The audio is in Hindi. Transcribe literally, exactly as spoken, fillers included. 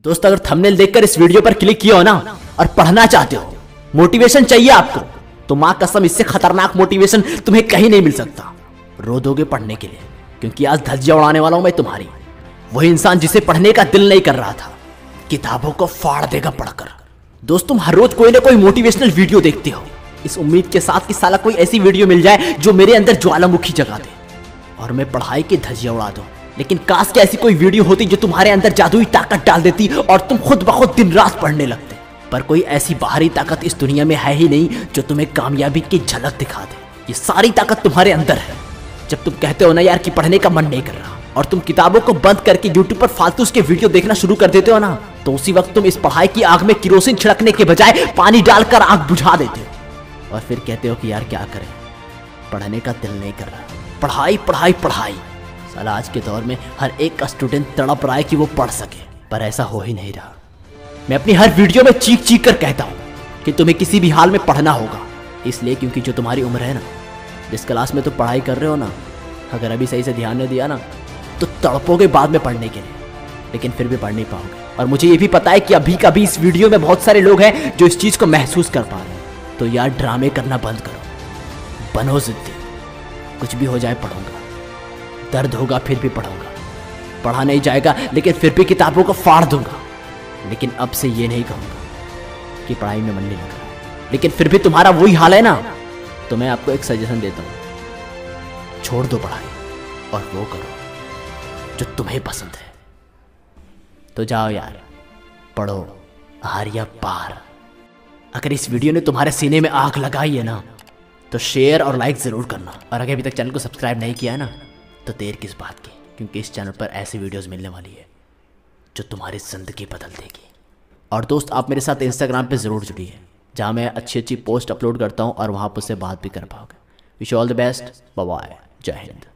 दोस्त अगर थंबनेल देखकर इस वीडियो पर क्लिक किया हो ना और पढ़ना चाहते हो, मोटिवेशन चाहिए आपको, तो मां कसम इससे खतरनाक मोटिवेशन तुम्हें कहीं नहीं मिल सकता। रो दोगे पढ़ने के लिए, क्योंकि आज धज्जियां उड़ाने वाला हूं मैं तुम्हारी। वही इंसान जिसे पढ़ने का दिल नहीं कर रहा था, किताबों को फाड़ देगा पढ़कर। दोस्त तुम हर रोज कोई ना कोई मोटिवेशनल वीडियो देखते हो, इस उम्मीद के साथ कि साला कोई ऐसी वीडियो मिल जाए जो मेरे अंदर ज्वालामुखी जगा दे और मैं पढ़ाई की धज्जियां उड़ा दूं। लेकिन काश कि ऐसी कोई वीडियो होती जो तुम्हारे अंदर जादुई ताकत डाल देती और तुम खुद ब खुद दिन रात पढ़ने लगते। पर कोई ऐसी बाहरी ताकत इस दुनिया में है ही नहीं जो तुम्हें कामयाबी की झलक दिखा दे। ये सारी ताकत तुम्हारे अंदर है। जब तुम कहते हो ना यार कि पढ़ने का मन नहीं कर रहा और तुम किताबों को बंद करके यूट्यूब पर फालतू उसके वीडियो देखना शुरू कर देते हो ना, तो उसी वक्त तुम इस पढ़ाई की आग में किरोसिन छिड़कने के बजाय पानी डालकर आग बुझा देते हो और फिर कहते हो कि यार क्या करें, पढ़ने का दिल नहीं कर रहा। पढ़ाई पढ़ाई पढ़ाई। साला आज के दौर में हर एक स्टूडेंट तड़प रहा है कि वो पढ़ सके, पर ऐसा हो ही नहीं रहा। मैं अपनी हर वीडियो में चीख चीख कर कहता हूँ कि तुम्हें किसी भी हाल में पढ़ना होगा, इसलिए क्योंकि जो तुम्हारी उम्र है ना, जिस क्लास में तुम पढ़ाई कर रहे हो ना, अगर अभी सही से ध्यान नहीं दिया ना तो तड़पोगे बाद में पढ़ने के लिए, लेकिन फिर भी पढ़ नहीं पाओगे। और मुझे ये भी पता है कि अभी कभी इस वीडियो में बहुत सारे लोग हैं जो इस चीज़ को महसूस कर पा रहे हैं। तो यार ड्रामे करना बंद करो, बनो जिद्दी। कुछ भी हो जाए पढ़ूंगा, दर्द होगा फिर भी पढ़ूंगा, पढ़ा नहीं जाएगा लेकिन फिर भी किताबों को फाड़ दूंगा। लेकिन अब से ये नहीं कहूँगा कि पढ़ाई में मन नहीं लग रहा, लेकिन फिर भी तुम्हारा वही हाल है ना, तो मैं आपको एक सजेशन देता हूँ, छोड़ दो पढ़ाई और वो करो जो तुम्हें पसंद है। तो जाओ यार, पढ़ो हार या पार। अगर इस वीडियो ने तुम्हारे सीने में आग लगाई है ना, तो शेयर और लाइक ज़रूर करना। और अगर अभी तक चैनल को सब्सक्राइब नहीं किया है ना, तो देर किस बात की, क्योंकि इस चैनल पर ऐसी वीडियोस मिलने वाली है जो तुम्हारी ज़िंदगी बदल देगी। और दोस्त आप मेरे साथ इंस्टाग्राम पे ज़रूर जुड़िए, जहाँ मैं अच्छी अच्छी पोस्ट अपलोड करता हूँ और वहाँ पर से बात भी कर पाओगे। Wish all the best, bye bye, जय हिंद।